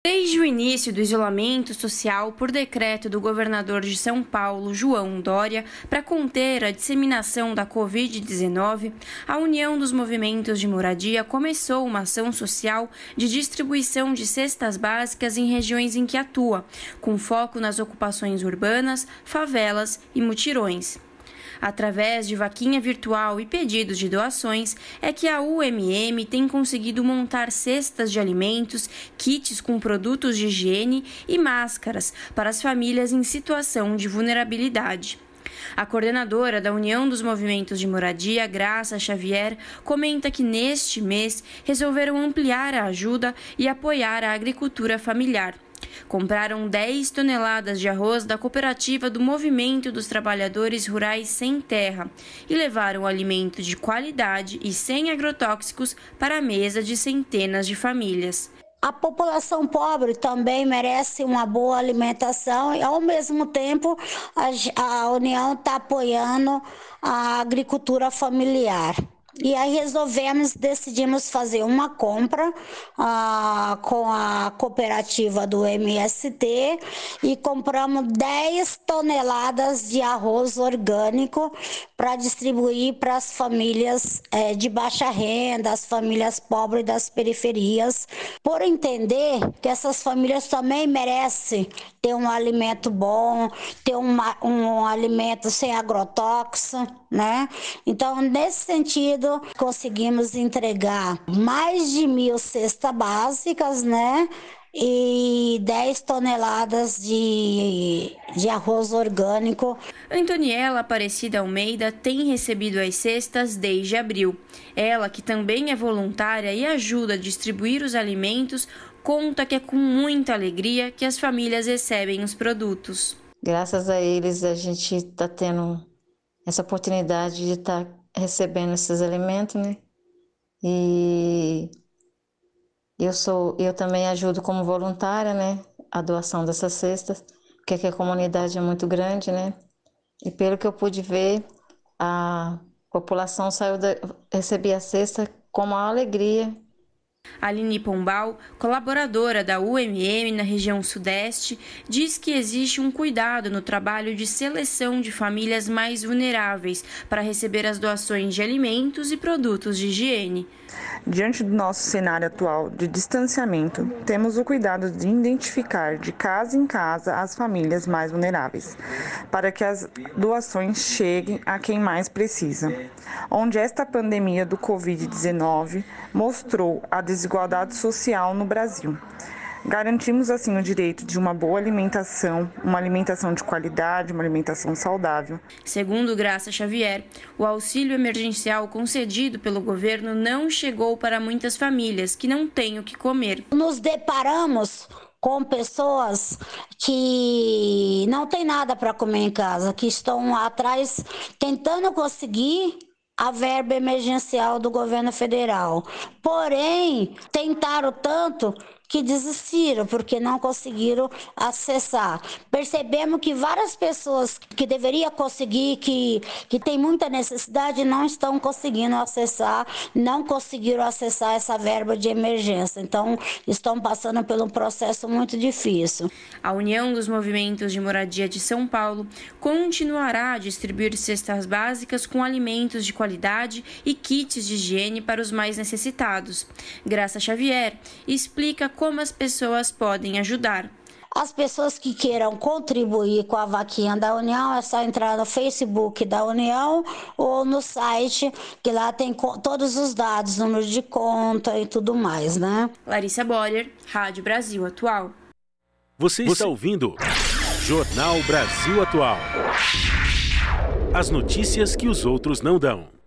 Desde o início do isolamento social por decreto do governador de São Paulo, João Dória, para conter a disseminação da Covid-19, a União dos Movimentos de Moradia começou uma ação social de distribuição de cestas básicas em regiões em que atua, com foco nas ocupações urbanas, favelas e mutirões. Através de vaquinha virtual e pedidos de doações, é que a UMM tem conseguido montar cestas de alimentos, kits com produtos de higiene e máscaras para as famílias em situação de vulnerabilidade. A coordenadora da União dos Movimentos de Moradia, Graça Xavier, comenta que neste mês resolveram ampliar a ajuda e apoiar a agricultura familiar. Compraram 10 toneladas de arroz da cooperativa do Movimento dos Trabalhadores Rurais Sem Terra e levaram alimento de qualidade e sem agrotóxicos para a mesa de centenas de famílias. A população pobre também merece uma boa alimentação e, ao mesmo tempo, a União está apoiando a agricultura familiar. E aí decidimos fazer uma compra com a cooperativa do MST e compramos 10 toneladas de arroz orgânico para distribuir para as famílias de baixa renda, as famílias pobres das periferias, por entender que essas famílias também merecem ter um alimento bom, ter um alimento sem agrotóxico, né? Então, nesse sentido, conseguimos entregar mais de 1.000 cestas básicas, né? E 10 toneladas de arroz orgânico. Antoniela Aparecida Almeida tem recebido as cestas desde abril. Ela, que também é voluntária e ajuda a distribuir os alimentos, conta que é com muita alegria que as famílias recebem os produtos. Graças a eles, a gente está tendo essa oportunidade de estar recebendo esses alimentos, né? E eu também ajudo como voluntária, né? A doação dessas cestas, porque aqui a comunidade é muito grande, né? E pelo que eu pude ver, a população recebia a cesta com maior alegria. Aline Pombal, colaboradora da UMM na região sudeste, diz que existe um cuidado no trabalho de seleção de famílias mais vulneráveis para receber as doações de alimentos e produtos de higiene. Diante do nosso cenário atual de distanciamento, temos o cuidado de identificar de casa em casa as famílias mais vulneráveis, para que as doações cheguem a quem mais precisa. Onde esta pandemia do Covid-19 mostrou a desigualdade social no Brasil. Garantimos assim o direito de uma boa alimentação, uma alimentação de qualidade, uma alimentação saudável. Segundo Graça Xavier, o auxílio emergencial concedido pelo governo não chegou para muitas famílias que não têm o que comer. Nos deparamos com pessoas que não têm nada para comer em casa, que estão atrás tentando conseguir a verba emergencial do governo federal. Porém, tentaram tanto que desistiram, porque não conseguiram acessar. Percebemos que várias pessoas que deveriam conseguir, que têm muita necessidade, não estão conseguindo acessar, não conseguiram acessar essa verba de emergência. Então, estão passando por um processo muito difícil. A União dos Movimentos de Moradia de São Paulo continuará a distribuir cestas básicas com alimentos de qualidade e kits de higiene para os mais necessitados. Graça Xavier explica como as pessoas podem ajudar. As pessoas que queiram contribuir com a vaquinha da União, é só entrar no Facebook da União ou no site, que lá tem todos os dados, número de conta e tudo mais, né? Larissa Boller, Rádio Brasil Atual. Você está ouvindo Jornal Brasil Atual. As notícias que os outros não dão.